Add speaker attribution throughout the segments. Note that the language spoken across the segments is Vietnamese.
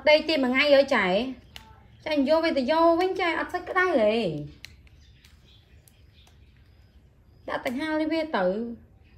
Speaker 1: đây tìm mà ngay ở chảy anh vô về từ vô với chai ắt sách cái đây này đã thành hai đi về tự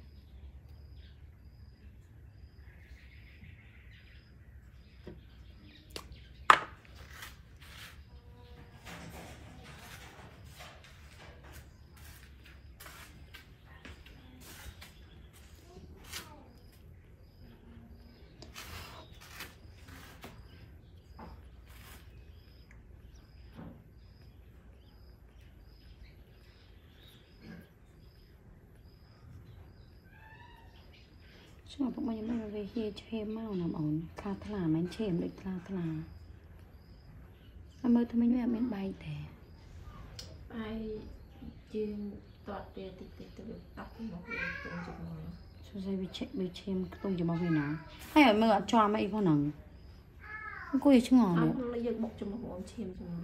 Speaker 1: ช่วงพวกมันยังไม่ไปเฮียเชื่อมากนะอ่อนคลาทลามันเชื่อมเลยคลาทลาเมื่อทำไมไม่เป็นใบแต่
Speaker 2: ใบยืนตอดเดียติดตัวตัดหมดเลยตรงจุดนี้
Speaker 1: ช่วยไปเช็คไปเชื่อมตรงจุดมาเป็นนะให้เมื่อจอมาอีกคนหนึ่งกูยังช่างงอเลย
Speaker 2: เราอยากบอกจุดมาหัวเชื่อมจุด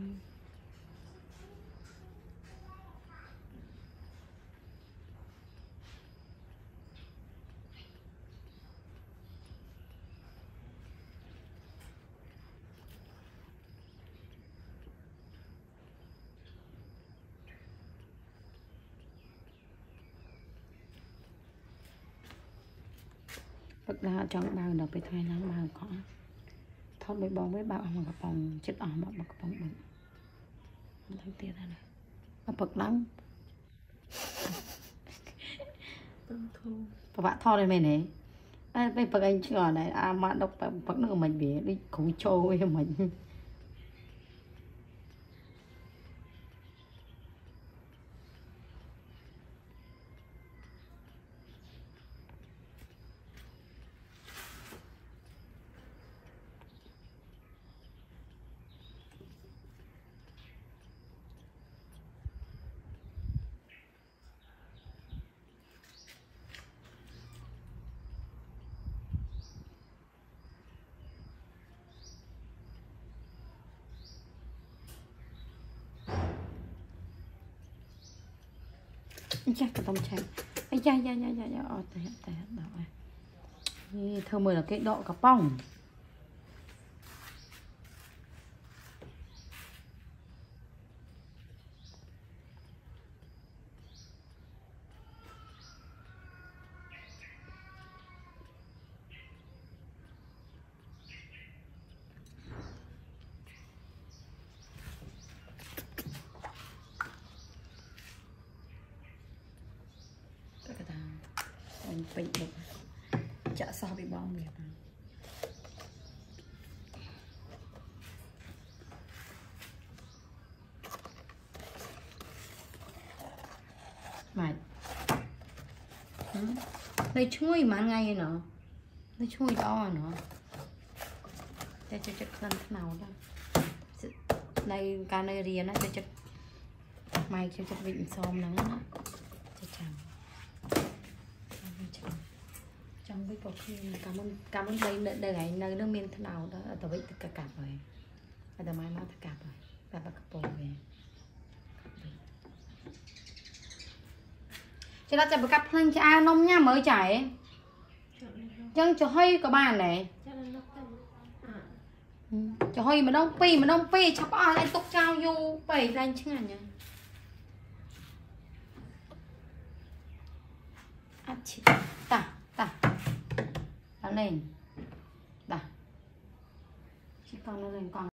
Speaker 1: là chọn bao đầuไปไทยล้างบางขอทอดใบบองไว้บ่าวเอามากระป๋องchấtออกมากระป๋องบึ้งมันทั้งเตี้ยได้เลยมาปึกล้างประวัติทอดได้ไหมเนี่ยไปปึกอันชื่ออะไรมาดอกแบบปึกนึกมันเบี้ยดิของโชว์ไว้มันchắc cái tông chảy ai da tay đỏ này thơm mời là cái đọ cả bông bị được chợ sao bị bong việc mày đây chui mà ngay nó đây chui to nó đây cho lần nào đó đây canaria nó cho mày cho vịnh xôm nắng nó cho chồng trong cái cuộc thi cảm ơn đây ngày nơi nước miền thế nào đó tao bị tất cả rồi tao mai nói tất cả rồi và bắt cặp về cho nó chạy cặp hơn cha nông nha mới chảy chân cho hơi có bàn này cho hơi mà đông pi chắp ai anh tục trao vô bảy lên chứ nhỉ ta lên đã chỉ còn nó lên còn